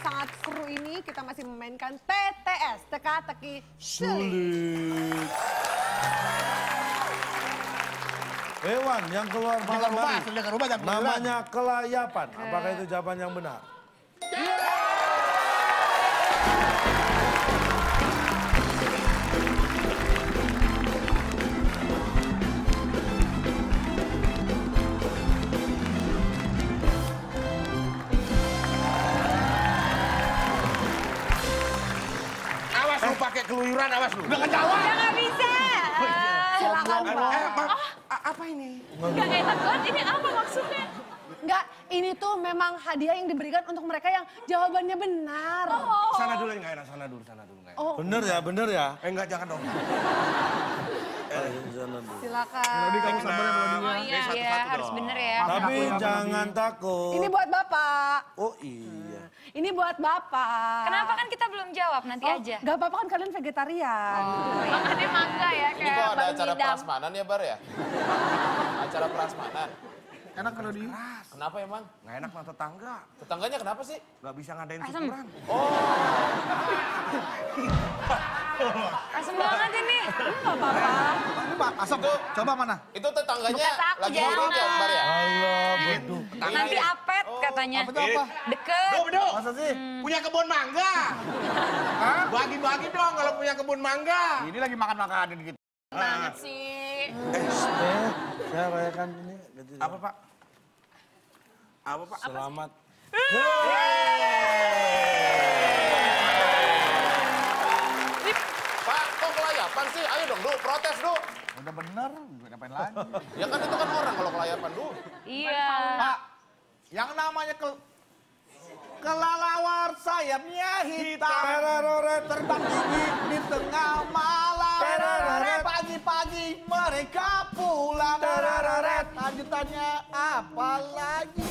sangat seru ini kita masih memainkan TTS, teka-teki sulit. Hewan yang keluar malam hari namanya kelayapan. Apakah itu jawaban yang benar? Awas lu pakai keluyuran, awas lu. Udah nggak bisa. Silakan Pak. Apa ini? Nggak enak banget, ini apa maksudnya? Enggak, ini tuh memang hadiah yang diberikan untuk mereka yang jawabannya benar. Sana dulu nggak enak, sana dulu nggak enak. Oh, Bener ya, bener ya. Enggak, jangan dong. silakan. Oh iya, harus bener ya. Tapi jangan takut. Ini buat Bapak. Oh iya. Ini buat Bapak. Kenapa kan kita belum jawab, nanti aja. Gak apa-apa kan kalian vegetarian. Makannya mangga ya, Ini kayak kok ada baru acara ngidam. prasmanan ya, Bar ya? Acara prasmanan. Enak kalau di... Kenapa emang? Nggak enak sama tetangga. Tetangganya kenapa sih? Nggak bisa ngadain Asem. syukuran. Asem banget ini. Gak apa-apa. Ini Pak, asap. Coba mana? Itu tetangganya Bukan aku, lagi urut ya, Bar ya? Allah, beduh. Nanti apet katanya. Apa itu apa? Deket. Beduk, Masa sih? punya kebun mangga. Hah? Bagi-bagi dong kalau punya kebun mangga. Ini lagi makan-makanan gitu. Banget sih. Saya rayakan ini. Apa, Pak? Apa, Pak? Selamat. Pak, kok kelayapan sih? Ayo dong, Du, protes, Du. Udah bener, gue ngapain lagi? Ya kan itu kan orang kalau kelayapan, Du. Iya. Pak, yang namanya kelalawar sayapnya hitam. Terbang tinggi di tengah malam. Pagi-pagi mereka pulang. Lanjutannya apa lagi?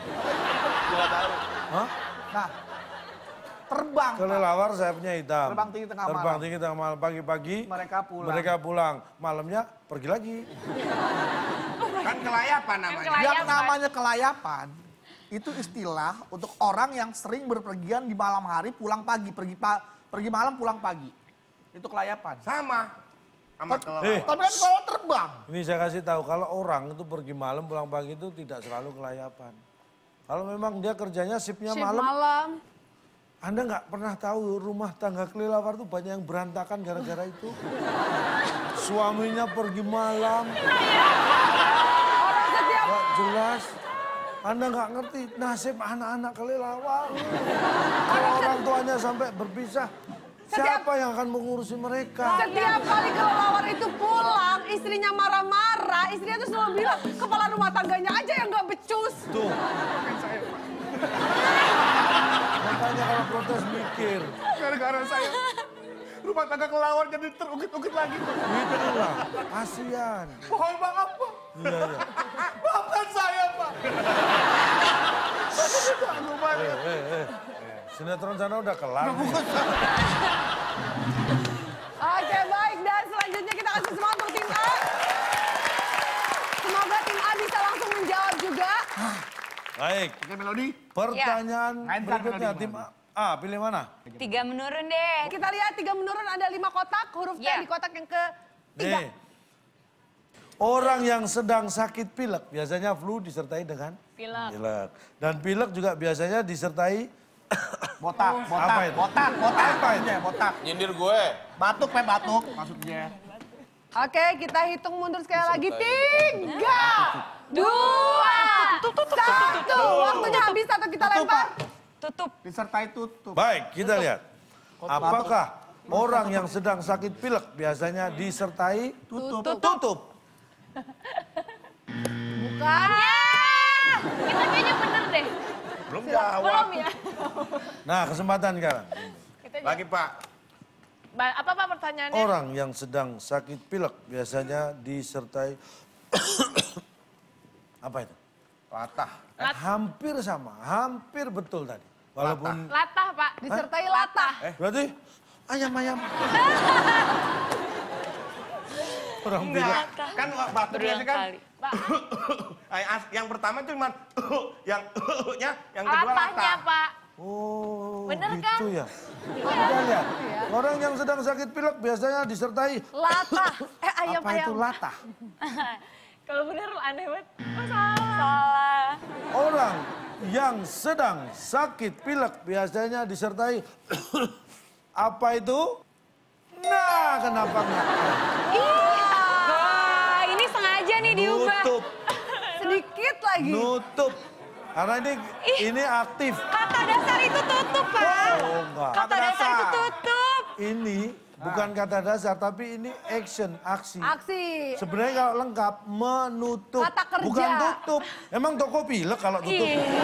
Hah? Nah, terbang. Pak. Kelelawar sayapnya hitam. Terbang tinggi tengah Terbang malam. tinggi tengah malam. Pagi-pagi Mereka pulang. Malamnya pergi lagi. Kan kelayapan namanya. Kelayapan. Yang namanya kelayapan itu istilah untuk orang yang sering berpergian di malam hari pulang pagi, pergi malam pulang pagi. Itu kelayapan. Sama kelelawar. Tapi kan kalau terbang, Ini saya kasih tahu kalau orang itu pergi malam pulang pagi itu tidak selalu kelayapan. Kalau memang dia kerjanya shiftnya Shift malam, malam. Anda nggak pernah tahu rumah tangga kelelawar itu banyak yang berantakan gara-gara itu. Suaminya pergi malam. Nggak jelas. Anda nggak ngerti nasib anak-anak kelelawar. Kalau orang tuanya sampai berpisah, siapa yang akan mengurusi mereka? Setiap kali kelelawar itu pulang, istrinya marah-marah, istrinya tuh selalu bilang, kepala rumah tangganya aja yang gak becus. Tuh. Makanya kalau protes mikir. gara-gara saya rumah tangga kelelawar jadi terukit-ukit lagi. Itulah, kasihan. Mohon maaf, Pak. Iya, iya. Maafkan saya, Pak. Sinetron sana udah kelar. nih. Oke baik, dan selanjutnya kita kasih semangat untuk tim A. Semoga tim A bisa langsung menjawab juga. Baik, Oke, Melodi. pertanyaan Mainkan berikutnya melodi, tim A. Pilih mana? 3 menurun deh. Kita lihat 3 menurun, ada 5 kotak, huruf T Ya. di kotak yang ke-3. Nih. Orang yang sedang sakit pilek biasanya flu disertai dengan Pilek. pilek. Dan pilek juga biasanya disertai Botak. Apa itu? Apa itu? Botak. Nyindir gue. Batuk, batuk maksudnya. Oke, kita hitung mundur sekali lagi. 3, 2, 1. Waktunya habis atau kita lempar? Tutup. Disertai tutup. Baik, kita lihat. Apakah orang yang sedang sakit pilek biasanya disertai tutup? Bukan. Kita kayaknya bener deh. Belum jawab. Belum ya? Nah, kesempatan sekarang. Lagi, Pak. Apa Pak pertanyaannya? Orang yang sedang sakit pilek biasanya disertai apa itu? Latah. Hampir sama, hampir betul tadi. Walaupun Latah Pak. Disertai latah. berarti ayam-ayam. Orang pilek. Kan batuk biasanya kan. Kali. Pak. Yang pertama itu cuma yang kedua Latahnya latah. Pak. Oh, Bener kan? gitu ya. Kita lihat. Orang yang sedang sakit pilek biasanya disertai Latah. Ayam. apa itu latah? Kalau bener aneh banget. Oh, salah. Orang yang sedang sakit pilek biasanya disertai apa itu? Nah, kenapa enggak? Wah, ini sengaja nih diubah. Nutup, Sedikit lagi. nutup. Karena ini aktif. Kata dasar itu tutup, Pak. Oh, enggak. Kata dasar itu tutup. Ini bukan kata dasar, tapi ini action, aksi. Aksi. Sebenarnya kalau lengkap, menutup. Kata kerja. Bukan tutup. Emang toko pilek kalau tutup?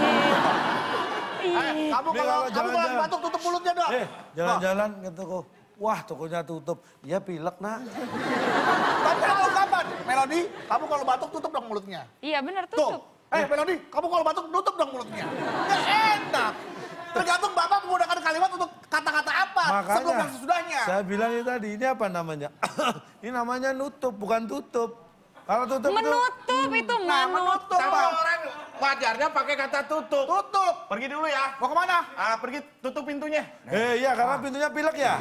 Kamu kalau jalan-jalan. batuk tutup mulutnya dong. Jalan-jalan ke toko. Wah, tokonya tutup. Ya pilek, nak. Tapi kamu kapan? Melody, kamu kalau batuk tutup dong mulutnya. Iya bener Tuh. tutup. Melody, kamu kalau batuk tutup dong mulutnya. Nggak enak. Tergantung Bapak menggunakan kalimat untuk kata-kata apa sebelum dan sesudahnya. Saya bilang itu tadi, ini apa namanya? Ini namanya nutup, bukan tutup. Kalau tutup Menutup itu Nah, menutup. menutup. Tapi Pak. orang wajarnya pakai kata tutup. Tutup. Pergi dulu ya. Mau kemana? Pergi tutup pintunya. iya, karena pintunya pilek ya.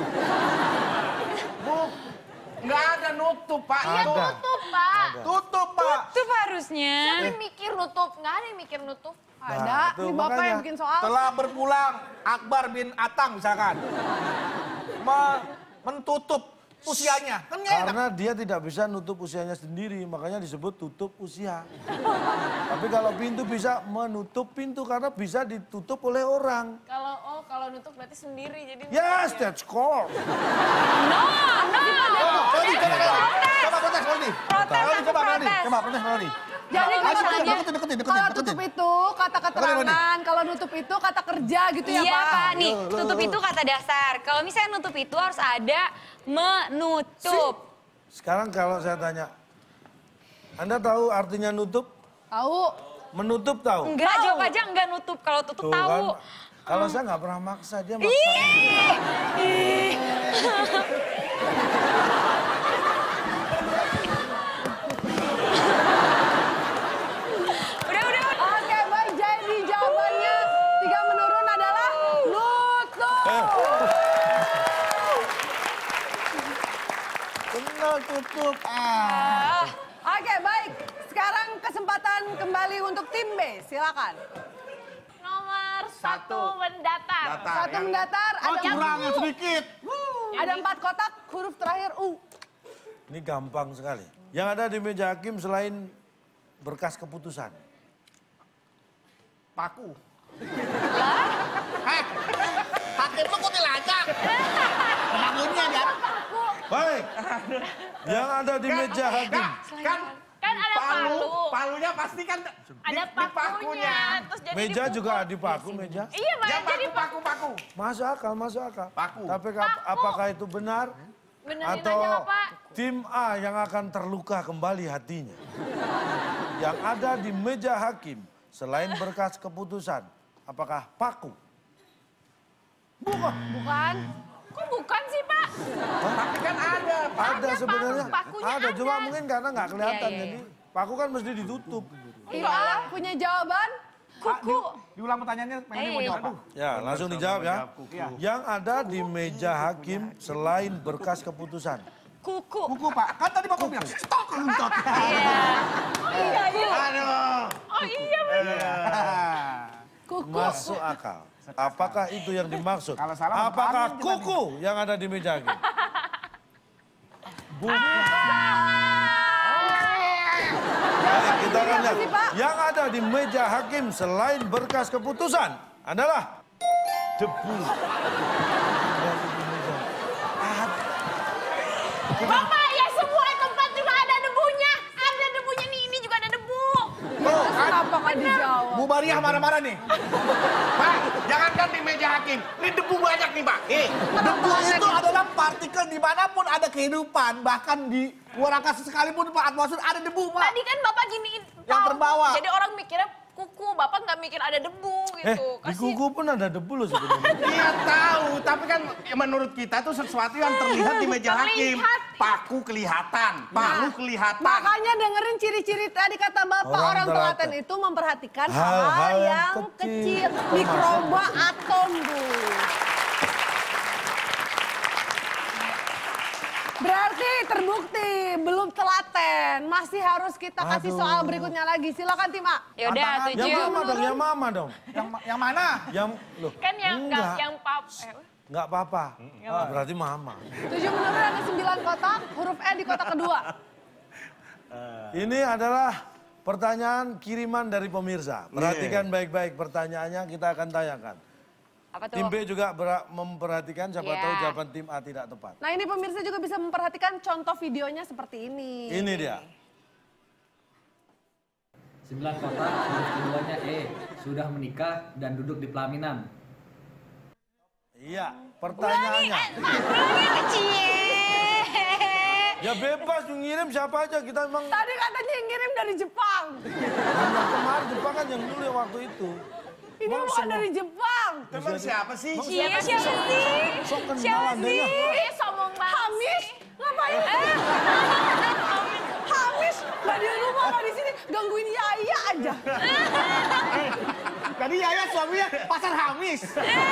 Nggak ada nutup, Pak. Ada. Tutup, Pak. Tutup, Pak. Tutup harusnya. Siapa yang mikir nutup? Nggak ada yang mikir nutup. Ada. tuh, Ini Bapak makanya. yang bikin soal. Telah berpulang Akbar bin Atang misalkan. Mentutup usianya. Kan nggak enak. Karena dia tidak bisa nutup usianya sendiri, makanya disebut tutup usia. Tapi kalau pintu bisa menutup pintu karena bisa ditutup oleh orang. Kalau nutup berarti sendiri jadi. Yes, that's called. Melody, coba protes, Melody. Melody, coba Melody. Coba protes, Melody. Jadi katanya Deketin. kalau tutup itu kata keterangan, kalau nutup itu kata kerja gitu ya Iya Pak? Pak, nih tutup itu kata dasar. Kalau misalnya nutup itu harus ada menutup. Sekarang kalau saya tanya, Anda tahu artinya nutup? Tahu. Menutup tahu? Enggak, jawab aja enggak nutup. Kalau tutup Tuh tahu. kan, kalau saya nggak pernah maksa, dia maksa. Udah. Oke, baik. Jadi jawabannya 3 menurun adalah nutup. Benar, tutup. Oke, baik. Sekarang kesempatan kembali untuk tim B. Silakan. Nomor 1 mendatar. Satu mendatar, ada Curangnya sedikit. ada 4 kotak, huruf terakhir U. Ini gampang sekali. Yang ada di meja hakim selain berkas keputusan. Paku. Hakim lu kok dilacak? Bangunnya dia. Baik. Yang ada di meja hakim. Kan ada palu. Palunya pasti kan Ada pakunya. Terus jadi Meja dipukul. juga dipaku meja. Iya, Pak. Ya Jadi paku. Masuk akal, masuk akal. Paku. Tapi apakah itu benar? benerin Atau aja, Pak. tim A yang akan terluka kembali hatinya? Yang ada di meja hakim selain berkas keputusan, apakah paku? Bukan. Kok bukan sih, Pak? Tapi kan ada. Ada sebenarnya. pakunya Ada, cuma ada. mungkin karena nggak kelihatan. Iya. Jadi paku kan mesti ditutup. Tim A punya jawaban? Kuku. Diulang pertanyaannya, Melody mau jawab. Ya, langsung dijawab ya. Iya. Yang ada di meja hakim selain berkas keputusan. Kuku. Kuku, Pak. Kan tadi Bapak bilang, stok runtot. Aduh. Oh iya, bener. Kuku. Masuk akal. Apakah itu yang dimaksud? Kalau salah, Apakah kita kuku yang ada di meja hakim? Bukan. Baik, kita akan lihat. sih, Pak? Yang ada di meja hakim selain berkas keputusan adalah debu. Bapak, ya semua tempat juga ada debunya. Ada debunya nih, ini juga ada debu. Terus kenapa kan dijawab? Bu Maria marah-marah nih. Pak, jangankan di meja hakim. Ini debu banyak nih, Pak. Debu itu adalah partikel dimanapun ada kehidupan. Bahkan di luar angkasa sekalipun Pak atmosfer ada debu, Pak. Tadi kan Bapak giniin. Yang Pak. terbawa. Jadi orang mikirnya kuku. Bapak nggak mikir ada debu gitu. Di kuku pun ada debu loh sebenarnya. Dia tahu, tapi kan menurut kita tuh sesuatu yang terlihat di meja hakim. Paku kelihatan, palu kelihatan. Makanya dengerin ciri-ciri tadi kata Bapak, orang telaten itu memperhatikan hal-hal yang kecil, mikroba, atom, Bu. Berarti terbukti belum telaten, masih harus kita kasih soal berikutnya lagi. Silakan tim A. Yaudah, 7. Yang mama dong, yang mama dong. Yang mana? Yang loh. Kan yang enggak. yang pap. Enggak apa-apa. Berarti mama. 7 menurut ada 9 kotak, huruf E di kotak kedua. Ini adalah pertanyaan kiriman dari pemirsa. Perhatikan baik-baik pertanyaannya, kita akan tanyakan. Apa tuh? Tim B juga memperhatikan, siapa tahu jawaban tim A tidak tepat. Nah ini pemirsa juga bisa memperhatikan contoh videonya seperti ini. Ini dia. 9 kotak, huruf keduanya E, sudah menikah dan duduk di pelaminan. Iya, pertanyaannya. Ya bebas ngirim siapa aja, kita emang... Tadi katanya yang ngirim dari Jepang. Yang kemarin Jepang kan yang dulu yang waktu itu. Ini bukan dari Jepang. Emang siapa sih? Iya, siapa sih? Sok kenal adanya. Sombong banget. Hamis, ngapain? Hamis, nggak di rumah, nggak di sini, gangguin Yaya aja. Tadi Yaya suaminya pasar Hamis.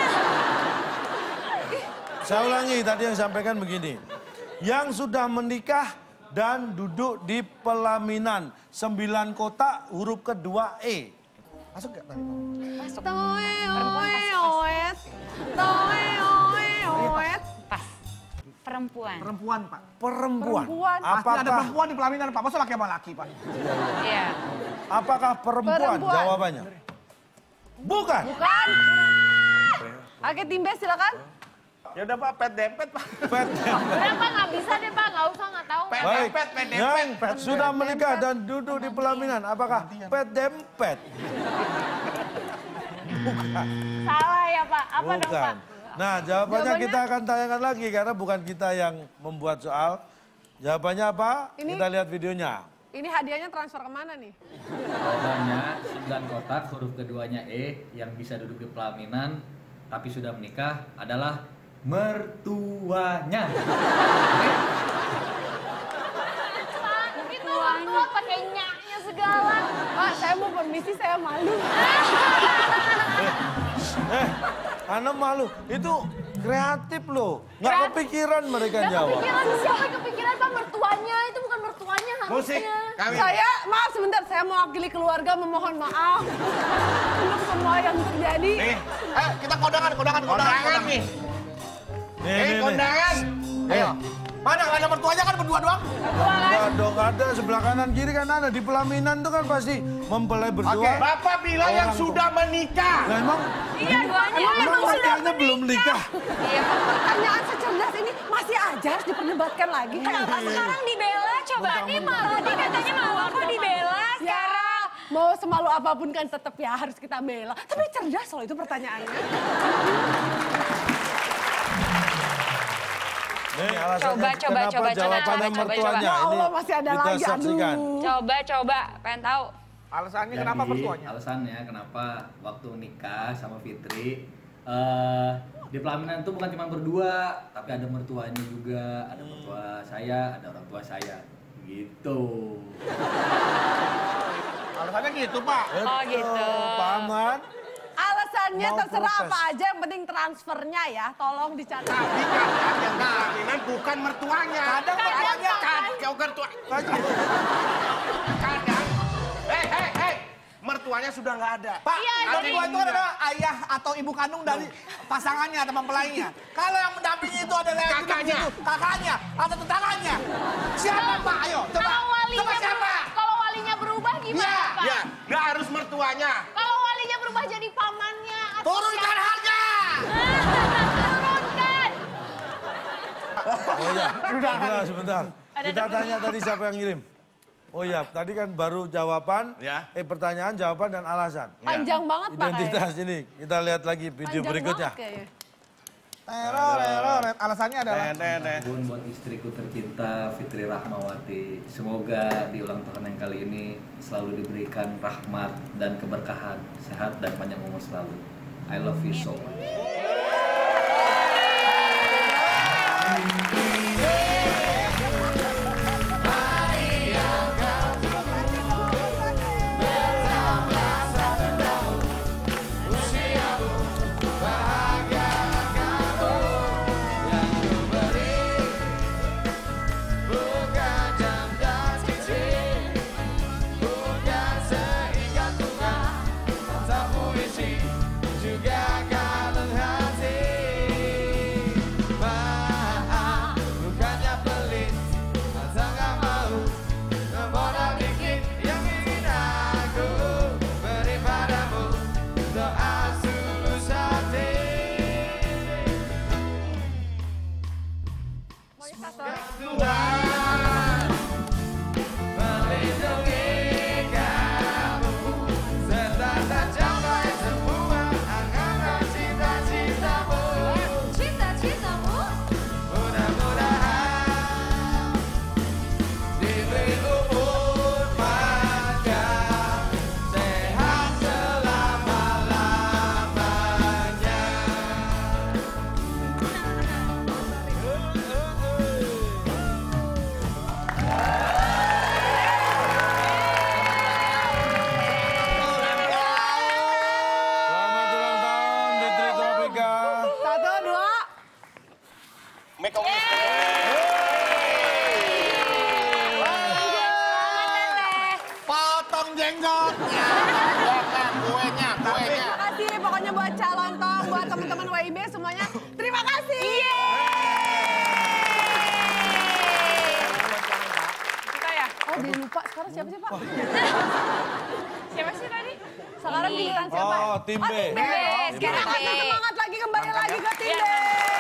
Saya ulangi tadi yang sampaikan begini. Yang sudah menikah dan duduk di pelaminan. 9 kotak, huruf kedua E. Masuk gak tadi? Masuk. Toe, Perempuan oe, pas. oet. Toe, oe, oet. Pas. Perempuan. Perempuan, Pak. Perempuan. Perempuan. Pasti ada perempuan di pelaminan, Pak. Masa laki sama laki, Pak? Iya. Apakah perempuan? Perempuan. Jawabannya. Bukan. Bukan. Oke, tim B silakan. Ya udah Pak, pet dempet Pak. Pet. Udah Pak, nggak bisa deh Pak, nggak usah, nggak tahu. Pet Baik. dempet, pet Yang dempet. sudah menikah dan duduk di pelaminan. Apakah pet dempet? Salah ya Pak, apa dong Pak? Bukan. Nah, jawabannya kita akan tanyakan lagi karena bukan kita yang membuat soal. Jawabannya apa? Ini- Kita lihat videonya. Ini hadiahnya transfer kemana nih? Jawabannya 9 kotak, huruf keduanya E, yang bisa duduk di pelaminan tapi sudah menikah adalah mertuanya. Pak, itu mertua pakai nyaknya segala. Pak, saya mau permisi, saya malu. Anda malu. Itu kreatif loh. Nggak kepikiran mereka Nggak jawab. kepikiran, siapa yang kepikiran Pak mertuanya? Itu bukan mertuanya Musik, harusnya. kami. Saya, maaf sebentar, saya mewakili keluarga memohon maaf untuk semua yang terjadi. Nih, Kita kondangan. kondangan nih. Nih. Kondangan. Ayo. Mana nggak ada mertuanya kan berdua doang? Nggak dong, ada sebelah kanan kiri kan ada. Di pelaminan tuh kan pasti mempelai berdua. Oke. Bapak bilang yang Orang sudah menikah. Nah, emang Iya, duanya. emang mertuanya belum nikah. Iya. Pertanyaan secerdas ini masih aja harus diperdebatkan lagi. Kenapa sekarang dibela? Coba nih tadi katanya malu kok dibela Ya, sekarang. mau semalu apapun kan tetap ya harus kita bela. Tapi cerdas loh itu pertanyaannya. Nih, alasannya Coba, kenapa jawabannya coba. mertuanya. Ya Allah, Ini masih ada kita lagi, saksikan. aduh. Coba, pengen tahu. Alasannya Jadi, kenapa mertuanya? alasannya kenapa waktu nikah sama Fitri, di pelaminan itu bukan cuma berdua, tapi ada mertuanya juga, ada mertua saya, ada orang tua saya, gitu. Alasannya gitu, Pak. Oh gitu. Paman. Alasannya Mau terserah protes. apa aja, yang penting transfernya ya. Tolong dicatat. Tapi kadang yang pelaminan bukan mertuanya. Kadang mertuanya. Kadang. Hei. Mertuanya sudah nggak ada. Pak, Iya, mertua itu adalah ayah atau ibu kandung dari pasangannya atau mempelainya. Kalau yang mendampingi itu adalah yang duduk Kakaknya. situ, kakaknya atau tetangganya. Siapa, Pak? Ayo, coba. Kalau walinya Coba siapa? kalau walinya berubah gimana Pak? Ya, nggak harus mertuanya. Kalau walinya berubah jadi pamannya atau Turunkan harga! turunkan. Oh iya, sebentar. Kita tanya tadi siapa yang ngirim. Oh iya, tadi kan baru jawaban, Ya. pertanyaan, jawaban, dan alasan. Panjang banget Pak. Identitas ini, kita lihat lagi video Panjang berikutnya. banget kayaknya. Teror. Alasannya adalah Pun buat istriku tercinta Fitri Rahmawati. Semoga di ulang tahun yang kali ini selalu diberikan rahmat dan keberkahan, sehat dan panjang umur selalu. I love you so much. potong jenggot. Kuenya. Terima kasih pokoknya buat calon tong, buat teman-teman WIB semuanya. Terima kasih. Kita ya? Oh dia lupa, sekarang siapa sih Pak? Siapa sih tadi? Sekarang giliran siapa? Oh, tim B. Tim B. Kita kasih semangat lagi, kembali lagi ke tim B.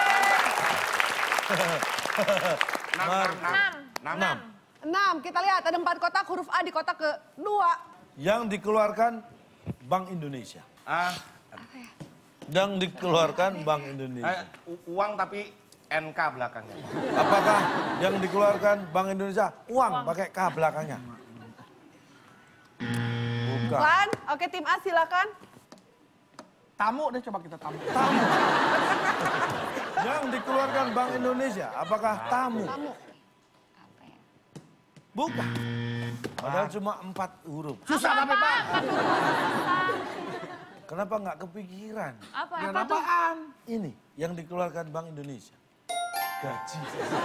6. Kita lihat ada 4 kotak, huruf A di kotak kedua. Yang dikeluarkan Bank Indonesia. Yang dikeluarkan Bank Indonesia. Uang tapi NK belakangnya. Apakah yang dikeluarkan Bank Indonesia uang pakai K belakangnya? Bukan. Bukan? Oke tim A silakan. Tamu deh, coba kita tamu. Yang dikeluarkan Bank Indonesia apakah tamu? Bukan. Padahal cuma 4 huruf. Susah tapi Pak. Kenapa nggak kepikiran? Apa tuh? Apaan? Ini yang dikeluarkan Bank Indonesia. Gaji.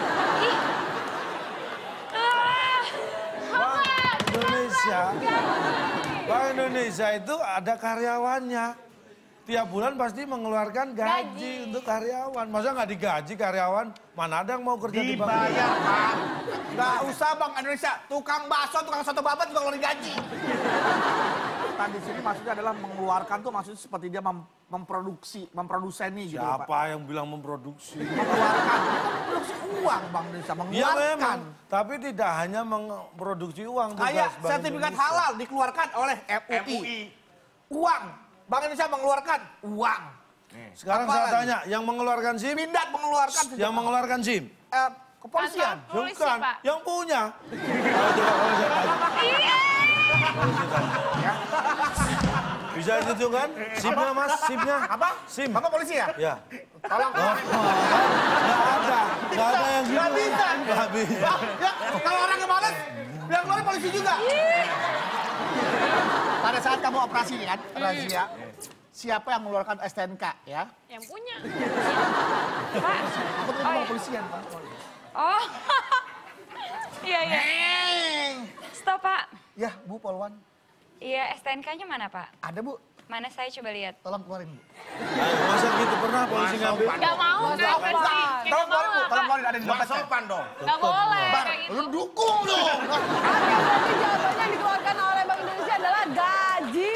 Bank Indonesia itu ada karyawannya. Tiap bulan pasti mengeluarkan gaji untuk karyawan. Masa nggak digaji karyawan? Mana ada yang mau kerja di bank? Dibayar, Pak. Nggak usah Bank Indonesia. Tukang bakso, tukang soto babat juga ngeluarin gaji. Kan di sini maksudnya adalah mengeluarkan tuh maksudnya seperti dia memproduseni gitu loh, Pak. Siapa yang bilang memproduksi? Mengeluarkan. Memproduksi uang Bank Indonesia. Ya Mengeluarkan. memang, tapi tidak hanya memproduksi uang. Kayak tugas Bank sertifikat Indonesia. halal dikeluarkan oleh MUI. Uang. Bank Indonesia mengeluarkan uang. Sekarang Apa saya lagi? tanya, yang mengeluarkan SIM? Pindad mengeluarkan. Yang mengeluarkan SIM? Kepolisian. Kantor polisi, Bukan, Pak. yang punya. Ayo coba kalau saya tanya. Polisi tanya. Bisa ditunjukkan SIM-nya Mas, SIM-nya? Apa? SIM. Bapak polisi ya? Ya. Tolong. Nggak ada yang gitu. Nggak bisa. Nggak bisa. Ya, kalau orang yang males, biar keluarin polisi juga. Pada saat kamu operasi nih kan, razia. Siapa yang mengeluarkan STNK ya? Yang punya. Aku tuh kepolisian. Pak. Oh. Iya. Stop, Pak. Ya, Bu Polwan. Iya, STNK-nya mana, Pak? Ada, Bu. Mana saya coba lihat. Tolong keluarin, Bu. Ayo, masa gitu pernah polisi ngambil? Gak mau, Tolong keluarin, Bu. Tolong keluarin, ada di Nggak dompetnya. sopan dong. Gak boleh Bar, kayak gitu. lu dukung dong. Oke, berarti jawabannya yang dikeluarkan oleh Bank Indonesia adalah gaji.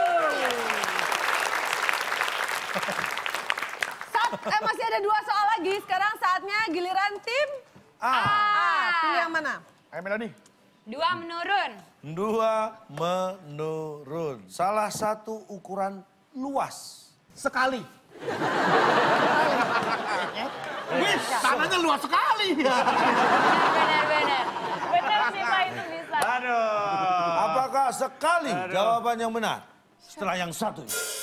Masih ada 2 soal lagi. Sekarang saatnya giliran tim A. Pilih yang mana? Ayo Melody. 2 menurun. 2 menurun. Salah satu ukuran luas. Sekali. Wih, tanahnya luas sekali. Benar. Bener sih Pak, itu bisa. Aduh. Apakah sekali jawaban yang benar? Setelah yang satu ini.